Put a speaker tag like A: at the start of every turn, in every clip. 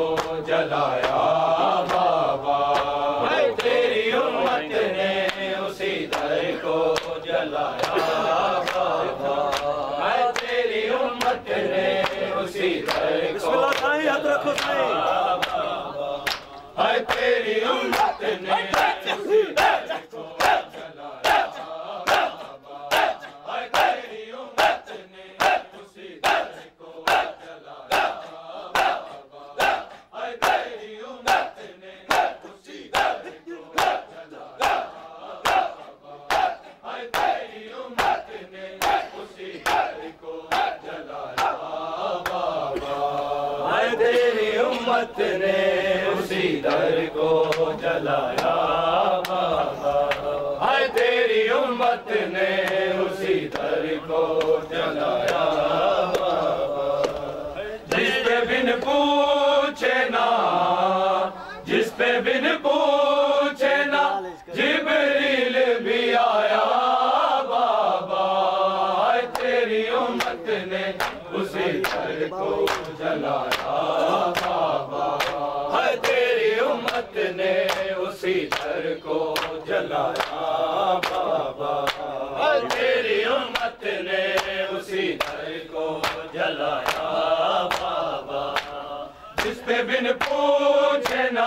A: को जलाया बाबा। हाय तेरी उम्मत ने उसी दर को जलाया बाबा। हाय तेरी उम्मत ने उसी दर को जलाया बाबा। हाय तेरी उम्मत ने उसी दर को जलाया बाबा। हाय तेरी उम्मत ने उसी दर को जलाया बाबा। हाय तेरी उम्मत ने उसी दर को जलाया बाबा। हाय तेरी उम्मत ने उसी दर को जलाया बाबा। हाय तेरी उम्मत ने उसी दर को जलाया बाबा। हाय तेरी उम्मत ने उसी दर को जलाया बाबा। जिस पे बिन पूछे ना, जिस पे बिन पूछे ना जिब्रील भी आया बाबा। हाय तेरी उम्मत ने उसी दर को जलाया बाबा। हाय तेरी उम्मत ने उसी दर को जलाया बाबा। हाय तेरी उम्मत ने उसी दर को जलाया बाबा। जिस पे बिन पूछे ना,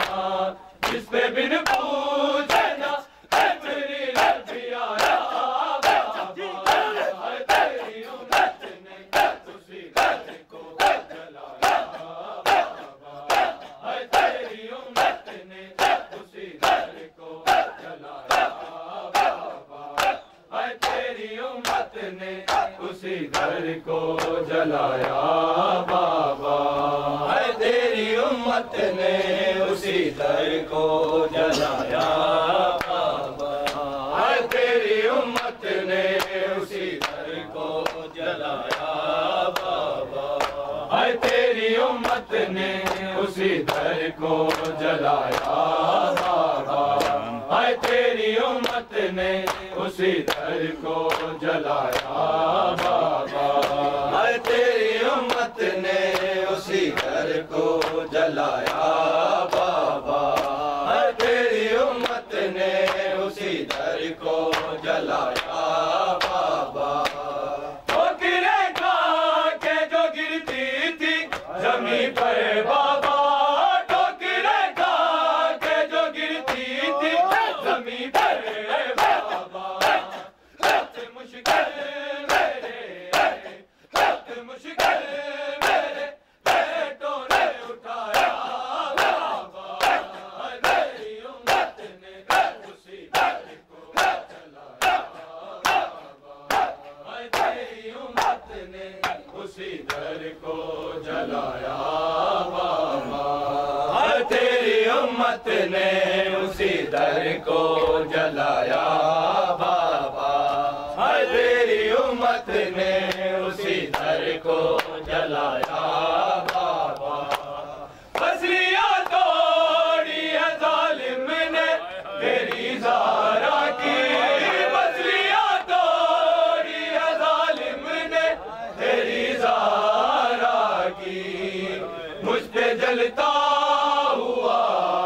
A: जिस पे बिन पूछे ना जिब्रील भी आया बाबा। हाय तेरी उम्मत ने उसी दर को जलाया बाबा। हाय तेरी उम्मत ने उसी दर को जलाया बाबा। हाय तेरी उम्मत ने उसी दर को जलाया बाबा। हाय तेरी उम्मत ने उसी दर को जलाया बाबा। हाय तेरी उम्मत ने उसी दर को जलाया बाबा। हाय तेरी उम्मत ने उसी दर को जलाया बाबा। हाय तेरी उम्मत ने उसी दर को जलाया बाबा। हाय तेरी उम्मत ने उसी दर को जलाया बाबा। हाय तेरी उम्मत ने उसी दर को जलाया बाबा। ठोकरें खा के जो गिरती थी जमीन पर बाबा। ठोकरें खा के जो गिरती थी जमीन पर बाबा। बहुत मुश्किल मेरे, बहुत मुश्किल मेरे बेटों ने उठाया बाबा। हाय तेरी उम्मत ने उसी दर को जलाया बाबा। हाय तेरी उम्मत ने उसी दर को जलाया बाबा। हाय तेरी उम्मत ने उसी दर को जलाया बाबा। हाय तेरी उम्मत ने उसी दर को जलाया बाबा। फसलियाँ तोड़ी है जालिम ने तेरी ज़ारा की। फसलियाँ तोड़ी है जालिम ने तेरी ज़ारा की। मुझ पे जलता हुआ,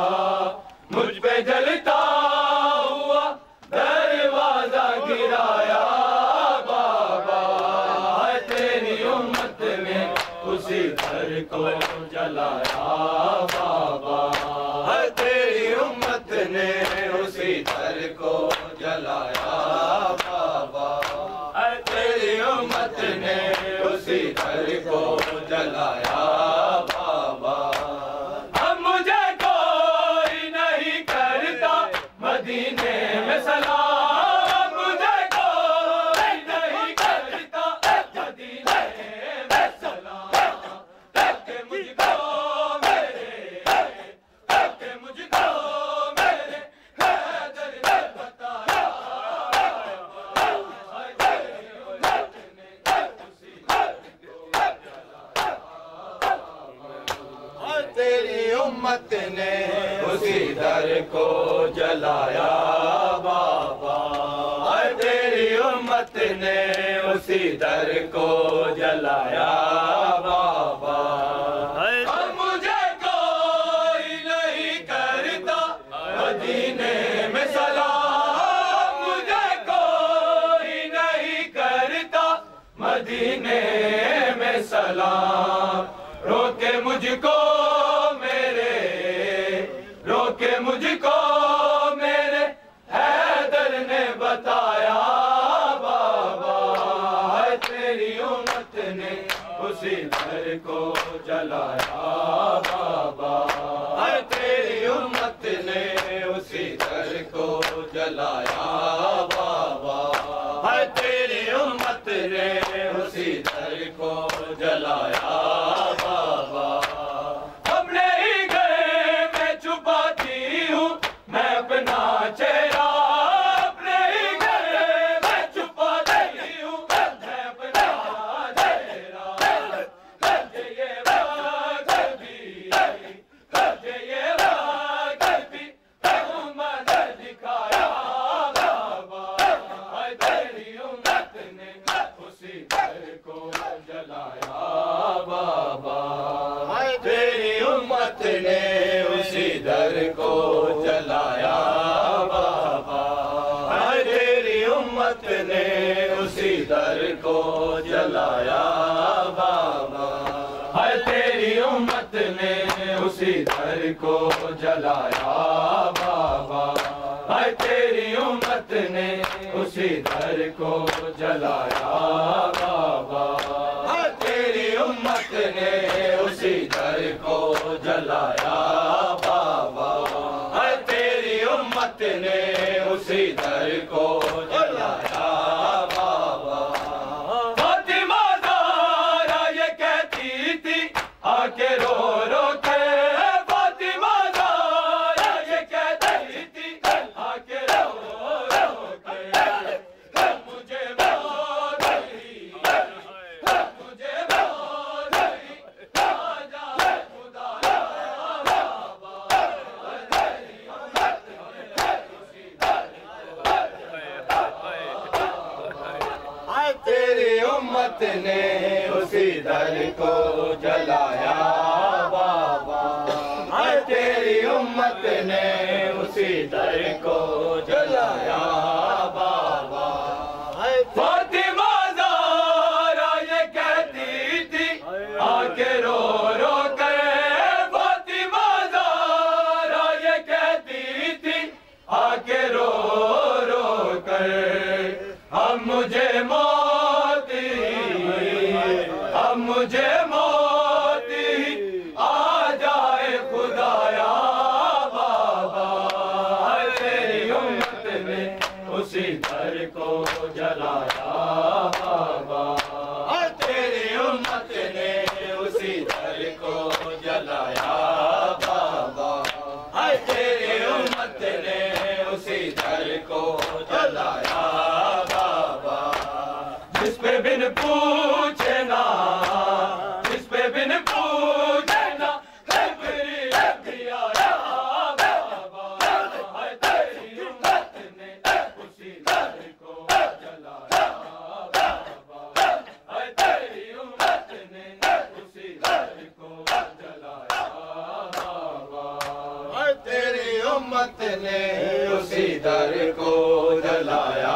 A: मुझ पे जलता हुआ दरवाजा गिराया बाबा। हाय तेरी उम्मत ने उसी दर को जलाया बाबा। हाय तेरी उम्मत ने उसी दर को जलाया बाबा। हाय तेरी उम्मत ने उसी दर को जलाया बाबा। अब मुझे कोई नहीं करता मदीने में सलाम। मुझे कोई नहीं करता मदीने में सलाम। ताकि मुझको मेरे, ताकि मुझको मेरे हैदर ने बताया। हाय तेरी उम्मत ने उसी दर को जलाया। हाय तेरी उम्मत ने उसी दर को जलाया बाबा। हाय तेरी उम्मत ने उसी दर को जलाया बाबा। मुझे सलाम। रोके मुझको मेरे, रोके मुझको मेरे हैदर ने बताया बाबा, है तेरी उम्मत ने उसी घर को जलाया बाबा, है तेरी उम्मत ने उसी घर को जलाया बाबा, है तेरी उम्मत ने उसी घर को जलाया बाबा। अपने ही घर में छुपाती हूँ मैं अपना चेहरा, अपने ही घर में छुपाती हूँ मैं अपना चेहरा। ये वक्त भी, ये वक्त भी मैंने दिखाया बाबा, है तेरी उम्मत ने उसी घर को जलाया बाबा, है तेरी उम्मत ने उसी दर को जलाया बाबा, है तेरी उम्मत ने उसी दर को जलाया बाबा, है तेरी उम्मत ने उसी दर को जलाया बाबा, है तेरी उम्मत ने उसी दर को जलाया बाबा, है तेरी उम्मत ने उसी दर को जलाया बाबा, है तेरी उम्मत ने उसी दर को जलाया बाबा। फातिमा ज़हरा ये कहती थी आके रो रो के, फातिमा ज़हरा ये कहती थी आके रो रो के, मुझे मौत हुई, मुझे मौत हुई, आजा है खुदाया बाबा, तेरी उम्मत ने उसी दर को जलाया बाबा, है तेरी उम्मत ने उसी दर को जलाया बाबा। फातिमा ज़हरा ये कहती थी आके रो रो कर, फातिमा ज़हरा ये कहती थी आके रो रो कर, अब मुझे मौत ही, अब मुझे मौत ही आ जाए खुदाया बाबा, है तेरी उम्मत ने उसी घर को जलाया बाबा, है तेरी उम्मत ने उसी घर को जलाया बाबा, है तेरी उम्मत ने उसी घर को जलाया बाबा। जिस पे बिन पूछे ना, जिस पे बिन पूछे ना खबरी अखिया बाबा, है तेरी उम्मत ने उसी दर को जलाया बाबा, है तेरी उम्मत ने उसी दर को जलाया बाबा, है तेरी उम्मत ने उसी दर को जलाया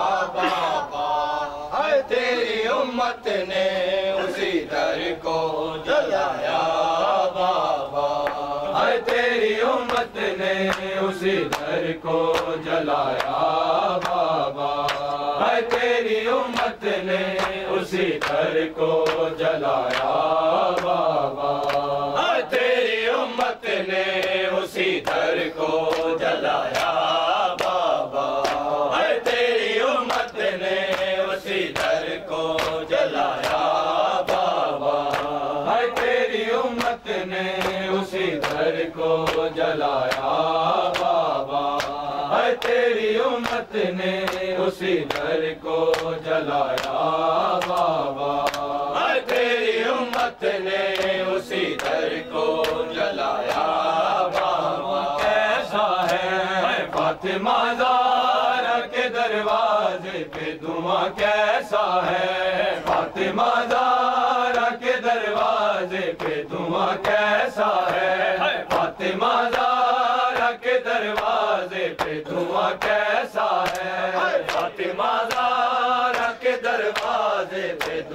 A: बाबा, है तेरी उम्मत ने उसी दर को जलाया बाबा, है तेरी उम्मत ने उसी दर को जलाया बाबा, है तेरी उम्मत ने उसी दर को जलाया बाबा, है तेरी उम्मत ने उसी दर को जलाया बाबा, है तेरी उम्मत ने उसी दर को जलाया बाबा, है तेरी उम्मत ने उसी दर को जलाया बाबा, है तेरी उम्मत ने उसी दर को जलाया बाबा, है तेरी उम्मत ने उसी दर को जलाया बाबा। कैसा है फातिमा ज़हरा के दरवाजे पे धुआं, कैसा है फातिमा ज़हरा के दरवाजे पे धुआं, कैसा है फातिमा ज़हरा के दरवाजे पे धुआं, कैसा है फातिमा ज़हरा के दरवाजे पे धुआं,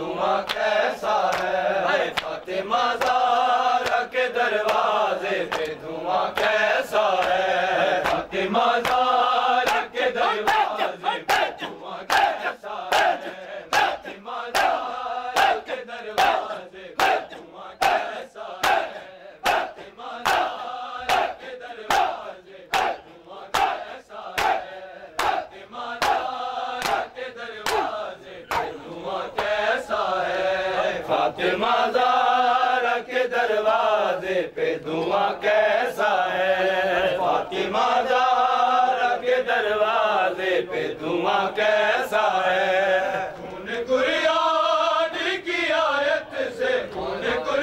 A: कैसा है, फातिमा ज़हरा के दरवाजे पे धुआं कैसा है, फातिमा ज़हरा के दरवाजे पे धुआं कैसा है, फातिमा ज़हरा के दरवाजे पे धुआं कैसा है, फातिमा ज़हरा के दरवाजे पे धुआं कैसा है, फातिमा ज़हरा के दरवाजे पे धुआं कैसा है, फातिमा ज़हरा के दरवाजे पे धुआं कैसा है, फातिमा ज़हरा के दरवाजे पे धुआं कैसा है। खून कुरान की आयत से, खून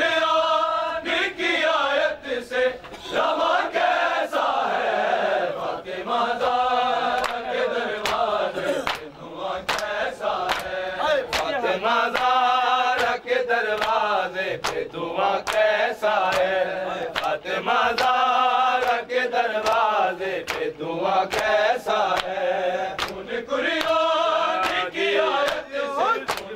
A: कुरान की आयत से रमा कैसा है, फातिमा ज़हरा के दरवाजे पे धुआं कैसा है, फातिमा ज़हरा के दरवाजे पे धुआं कैसा है, फातिमा ज़हरा के दरवाजे पे धुआं कैसा है। खून कुरान की आयत से, खून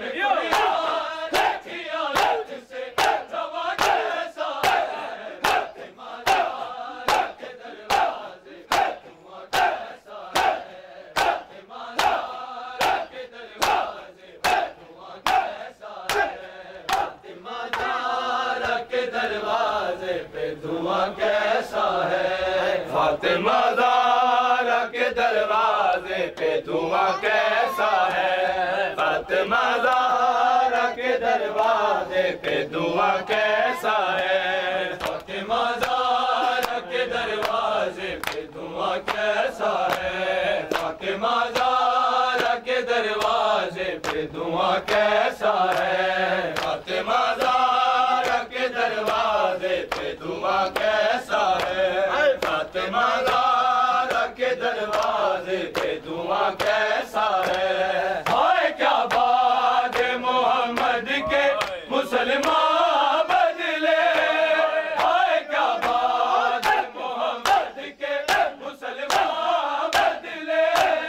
A: कुरान की आयत से रमा कैसा है, फातिमा ज़हरा के दरवाजे पे धुआं कैसा है, फातिमा ज़हरा के दरवाजे पे धुआं कैसा है, फातिमा ज़हरा के दरवाजे पे धुआं कैसा है, फातिमा ज़हरा के दरवाजे पे धुआं कैसा है, फातिमा ज़हरा के दरवाजे पे धुआं कैसा है, फातिमा ज़हरा के दरवाजे पे धुआं कैसा है, फातिमा ज़हरा के दरवाजे पे धुआं कैसा है, फातिमा ज़हरा के दरवाजे पे धुआं कैसा है, फातिमा ज़हरा के दरवाजे पे धुआं कैसा है। हाय क्या बात है मोहम्मद के मुसलमान बदले, हाय क्या बात है मोहम्मद के मुसलमान बदले,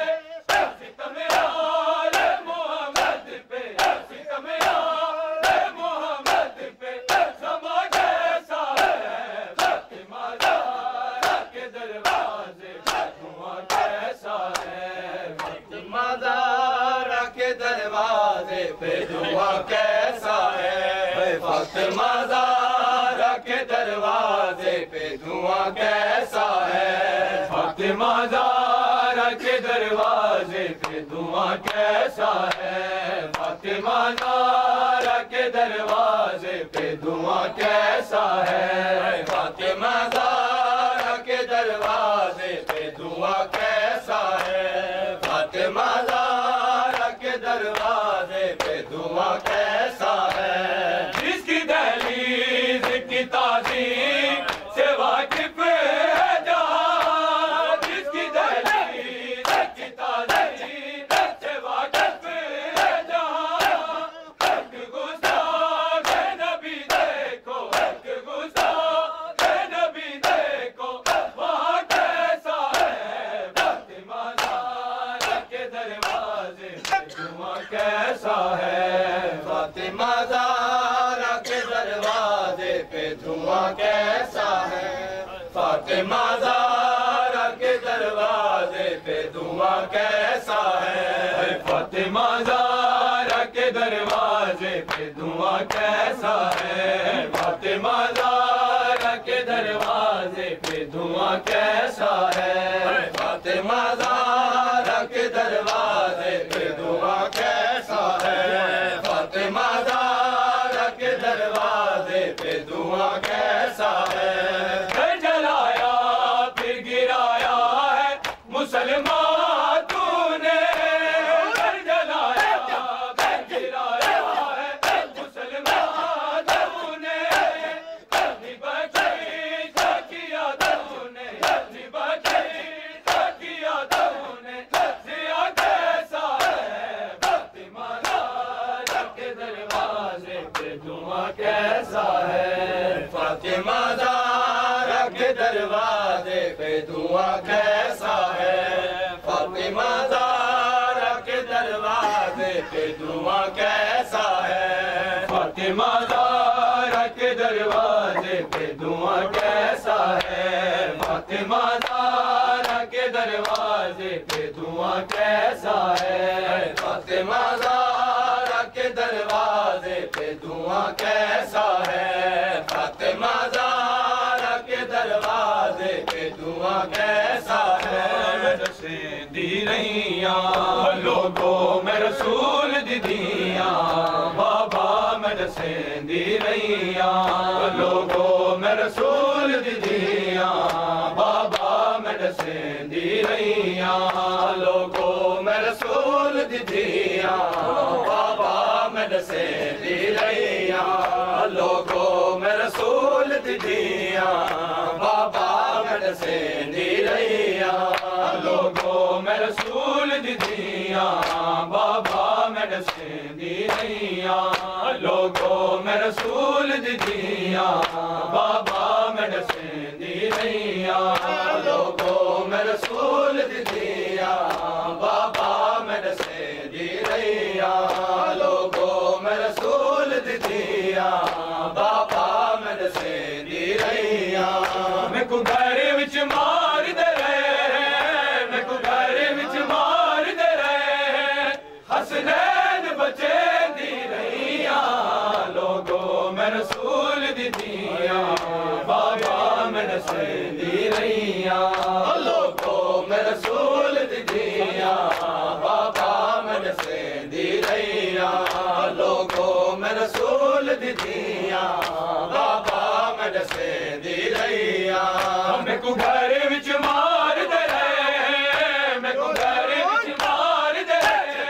A: सितम आले मोहम्मद पे, सितम आले मोहम्मद पे समा कैसा है, फातिमा ज़हरा के दरवाजे पे धुआं कैसा है, फातिमा ज़हरा के दरवाजे पे धुआं कैसा है, फातिमा ज़हरा के दरवाजे पे धुआं कैसा है, फातिमा ज़हरा के दरवाजे पे धुआं कैसा है, फातिमा ज़हरा के दरवाजे पे धुआं कैसा है, फातिमा ज़हरा के दरवाजे पे धुआं कैसा है, फातिमा ज़हरा के दरवाजे पे धुआं कैसा है। जिसकी दहलीज की ताज़ीम से वाकिफ है जहां, जिसकी दहलीज की ताज़ीम से वाकिफ है जहां, हक गुस्ताख नबी देखो, हक गुस्ताख नबी देखो वहाँ कैसा है, फातिमा ज़हरा के दरवाजे पे धुआं कैसा है, फातिमा ज़हरा के दरवाजे पे धुआं कैसा है, फातिमा ज़हरा के दरवाजे पे धुआं कैसा है, फातिमा ज़हरा के दरवाजे पे धुआं कैसा है, फातिमा ज़हरा के दरवाजे पे धुआं कैसा है, फातिमा ज़हरा के दरवाजे पे धुआं कैसा है, फातिमा ज़हरा के दरवाजे पे धुआं कैसा है। घर जलाया फिर गिराया है मुसलमान तूने, घर जलाया फिर गिराया है मुसलमान तूने, निबकी किया तूने, निबकी किया तूने, जिया कैसा है, फातिमा ज़हरा के दरवाजे पे धुआं कैसा है, फातिमा ज़हरा के दरवाजे पे धुआं कैसा है, फातिमा ज़हरा के दरवाजे पे धुआं कैसा है, फातिमा ज़हरा के दरवाजे पे धुआं कैसा है, फातिमा ज़हरा के दरवाजे पे धुआं कैसा है, फातिमा ज़हरा के दरवाजे पे धुआं कैसा है, फातिमा ज़हरा के दरवाजे पे धुआं कैसा है। दी रहियां लोगों में रसूल दीदियां, बाबा मदरसे दी रहियां लोगों में रसूल दीदियां, बाबा मदरसे दी रहियां लोगों में रसूल दीदियां, बाबा मदरसे दी रहियां लोगों में रसूल दीदियां, बाबा मदरसे दी रहियां लोगों में रसूल दीदियां, बाबा मदरसे दी रहियां लोगों में रसूल दीदियां, बाबा मदरसे दी रहियां लोगों में रसूल दीदियां, बाबा मदरसे दी रहियां लोगों में रसूल दीदियां, बाबा मदरसे दी रहियां। मैं को घर विच मार दे रहे, मैं को घर विच मार दे रहे, हसनैन बचे दी रहियां लोगों में रसूल दीदियां, बाबा मदरसे दी रहियां लोगों में रसूल दीदियां, बाबा मदरसे दी रहियां लोगों में रसूल दीदियां, बाबा मदरसे दी रहियां। मैं को घर विच मार दे रहे, मैं को घर विच मार दे रहे,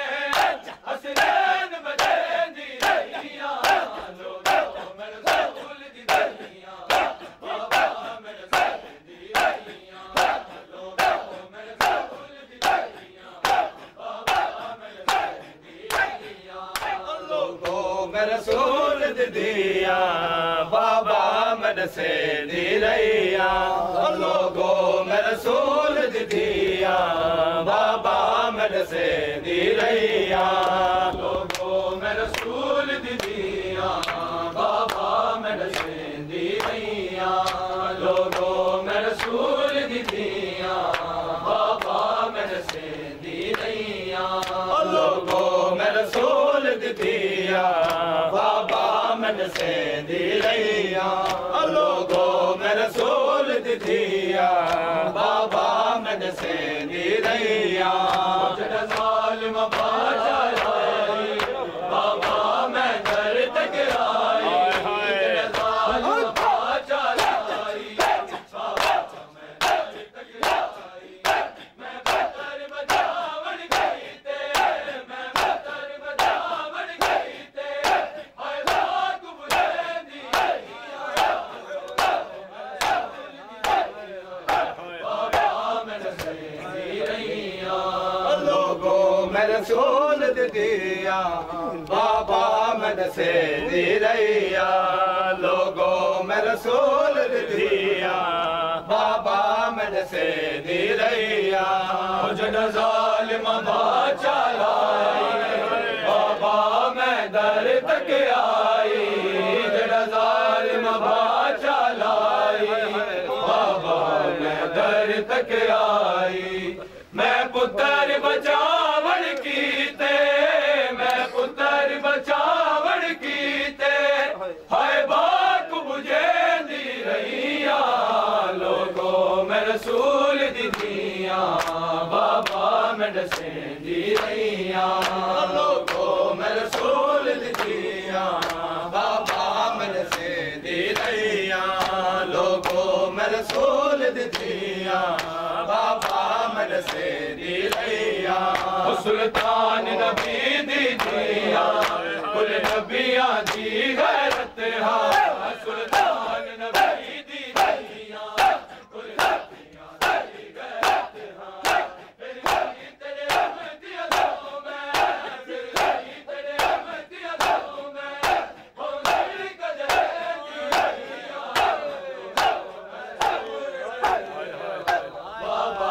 A: हसनैन बचे दी रहियां लोगों में रसूल दीदियां, बाबा मदरसे दी रहियां लोगों में रसूल दीदियां, बाबा मदरसे दी रहियां लोगों में रसूल दीदियां, बाबा मदरसे दी रहियां लोगों में रसूल दीदियां, बाबा मदरसे दी रहियां लोगों में रसूल दीदियां, बाबा मदरसे दी रहियां लोगों में रसूल दीदियां, बाबा मदरसे दी रहियां लोगों में रसूल दीदियां, बाबा मदरसे दी रहियां लोगों में रसूल दीदियां, बाबा मदरसे दी रहियां। जड़ा ज़ालिम बादशाह लाई, बाबा मैं दर तक आई, जड़ा ज़ालिम बादशाह लाई, बाबा मैं दर तक आई, मैं बदर बजावन गई ते, मैं बदर बजावन गई ते, हाय लाख बुलंदी लोगों में रसूल दीदियां, बाबा मदरसे दी रहियां लोगों में रसूल दीदियां, बाबा मदरसे दी रहियां। जड़ा ज़ालिम बादशाह लाई, बाबा मैं दर तक आई, जड़ा ज़ालिम बादशाह लाई, बाबा मैं दर तक आई, मैं पुत्र बचावन कीते, मैं पुत्र बचावन कीते, हाय बाक बुझे दी रहियां लोगों में रसूल दीदियां, बाबा मदरसे दी रहियां लोगों में रसूल दीदियां, बाबा मदरसे दी रहियां लोगों में रसूल दीदियां, बाबा मदरसे दी रहियां। सुल्तान नबी दीदियां कुल नबियां दी गैरत हा, सुल्तान नबी दीदियां कुल नबियां दी गैरत हा, फिर गई तेरे अहमदिया दो में, फिर गई तेरे अहमदिया दो में, हो गई कदर दी रहियां बाबा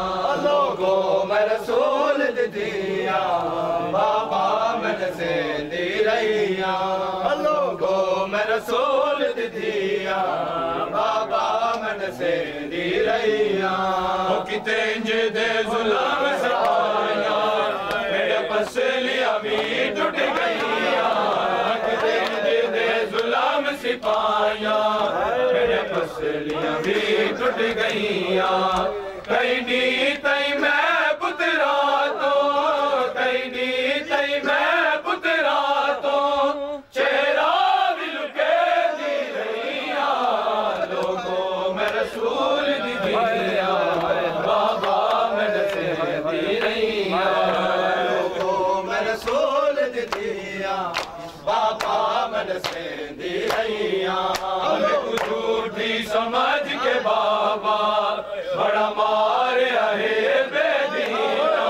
A: लोगों में रसूल दीदियां, बाबा मदरसे
B: रसूल दिया बाबा मन से दी रहिया ओ किते इंज दे जुल्म सपाया मेरे पसलियां भी टूट गईया किते इंज दे जुल्म सिपाया मेरे पसलियां भी टूट गईया कई दी तई मैं पुतरा तो कई दी तई मैं पुतरा तो चेहरा भी लुके दी रहिया लोगों में रसूल दिया बाबा मन से दी रहिया लोगों में रसूल दिया बाबा मन से दी रहिया हमें झूठी समझ के बाबा बड़ा मारे है बेदीना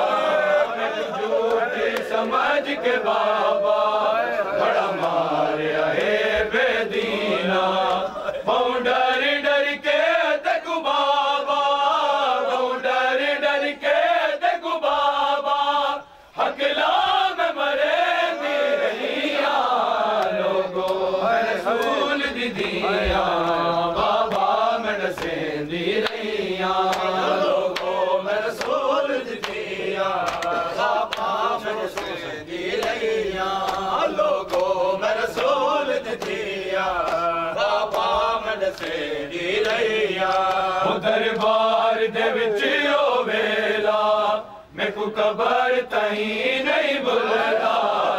B: झूठी समझ के बाबा बड़ा मारे है बेदीना बहु डर डर के देखो बाबा बहु डर डर के देखो बाबा हकला में मरे दी रहिया लोगों रसूल दिया बाबा मन से दी रहिया लोगों में रसूल दिया बाबा मन से दी रहिया लोगों में रसूल दिया बाबा मन से दी रहिया दरबार दे विच ओ वेला मैं को कबर तई नहीं भुलदा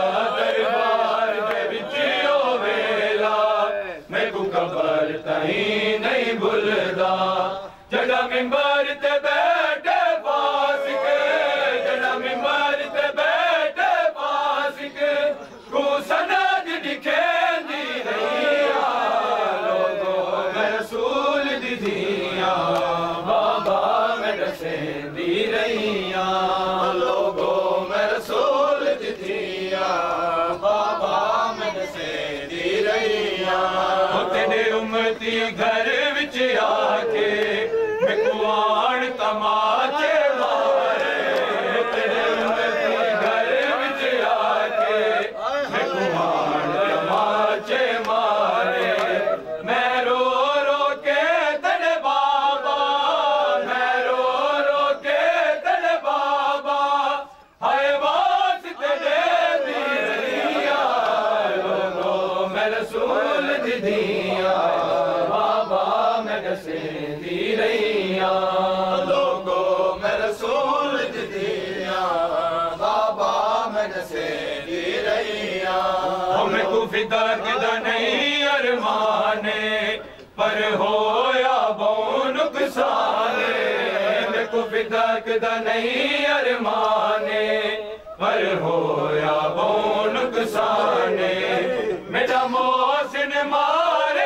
B: दरबार दे विच ओ वेला मैं को कबर तई नहीं भुलदा जड़ा मिंबर ते बैठे पास के जड़ा मिंबर ते बैठे पास के को सनद दिखे दी रहिया लोगों में रसूल दिया बाबा में से दी रहिया लोगों में रसूल दिया बाबा में से दी रहिया तेरे उम्मती घर विच आके मैं कुआन तमाचे मारे तेरे उम्मती घर विच आके मैं कुआन तमाचे मारे मैं रो रो के तेरे बाबा मैं रो रो के तेरे बाबा हाय वास तेरे दी रहिया लोगों में रसूल दिया बाबा मैं से दी रहिया लोगों में रसूल दिया बाबा मैं से दी रहिया हमें को फिदा किदा नहीं अरमाने पर होया बहु नुकसाने मैं को फिदा किदा नहीं अरमाने पर होया बहु नुकसाने मेरा मोहसिन मारे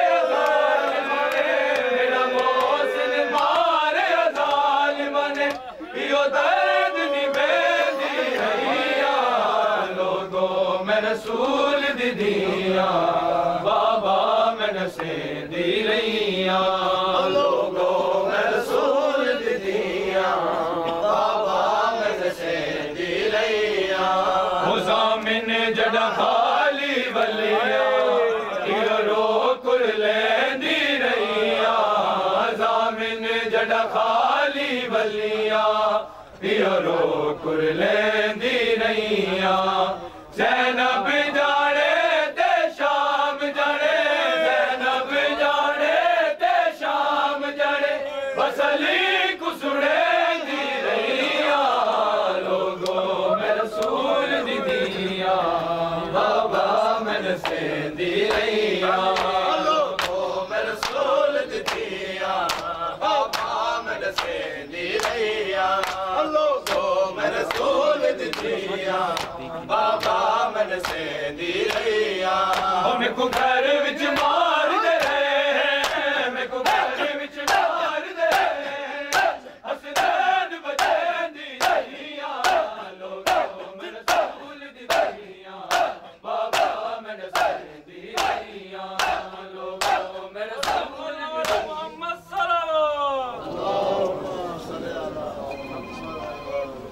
B: मेरा मोहसिन मारे जालिमने यो दर्द निवेदी रहिया लोगों में रसूल दिया बाबा मन से दी रहिया लोगों में रसूल दिया बाबा मन से दी रहिया मुज़ामिन जड़ा खाली वलिया रो कुर लेंदी रहिया ज़ामिन जड़ा खाली वलिया रो कुर लेंदी रहिया ज़ैनब जाने ते शाम जाने ज़ैनब जाने ते शाम जाने बसली कुसुड़े दी रहिया लोगों में रसूल दिया बाबा मन से दी रहिया लोगों में रसूल दिया बाबा मन से दी रहिया लोगों में रसूल दिया बाबा मन से दी रहिया हमको घर विच मां